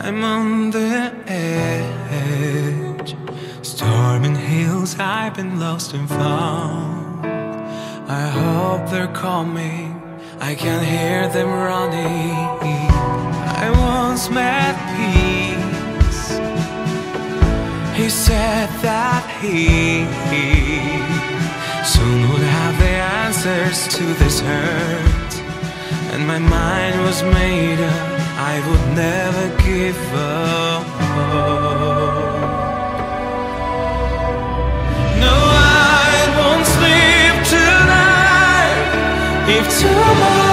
I'm on the edge, storming hills I've been lost and found. I hope they're coming, I can hear them running. I once met peace. He said that he soon would have the answers to this hurt, and my mind was made up, I would never give up. No, I won't sleep tonight if tomorrow